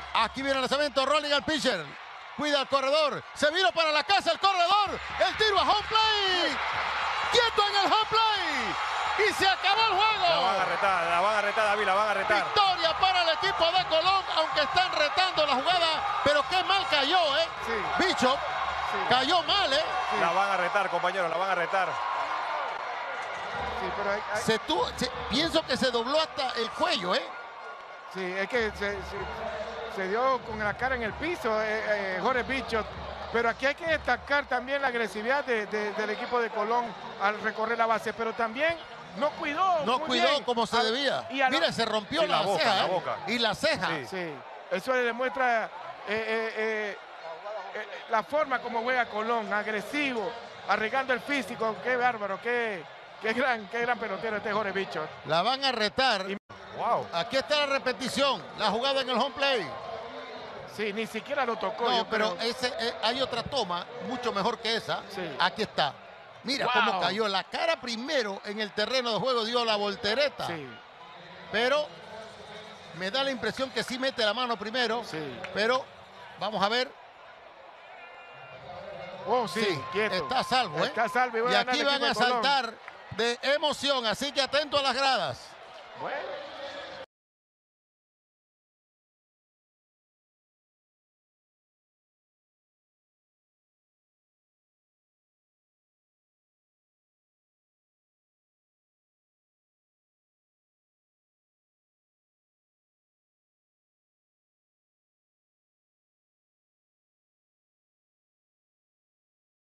Aquí viene el lanzamiento, rolling al pitcher. Cuida al corredor. Se vino para la casa el corredor. El tiro a home play. Quieto en el home play. Y se acabó el juego. La van a retar, David, la van a retar. Victoria para el equipo de Colón, aunque están retando la jugada. Pero qué mal cayó, ¿eh? Sí. Bishop Sí. cayó mal, ¿eh? Sí. La van a retar, compañeros, la van a retar. Sí, pero Pienso que se dobló hasta el cuello, ¿eh? sí, es que se dio con la cara en el piso Jorge Bishop. Pero aquí hay que destacar también la agresividad del equipo de Colón al recorrer la base, pero también no cuidó. No muy cuidó bien como se debía. Mira, se rompió Sí, la boca, ceja, la ¿eh? boca. Y la ceja. Sí. Sí, eso le demuestra la forma como juega Colón, agresivo, arriesgando el físico. Qué bárbaro, qué gran pelotero este Jorge Bishop. La van a retar. Wow. Aquí está la repetición, la jugada en el home play. Sí, ni siquiera lo tocó. No, yo pero creo. hay otra toma mucho mejor que esa. Sí. Aquí está. Mira Wow. cómo cayó. La cara primero en el terreno de juego dio la voltereta. Sí, Pero me da la impresión que sí mete la mano primero. sí. Pero vamos a ver. Oh, sí, quieto. Está a salvo, ¿eh? Está a salvo. Y aquí van a saltar de emoción. Así que atento a las gradas. Bueno.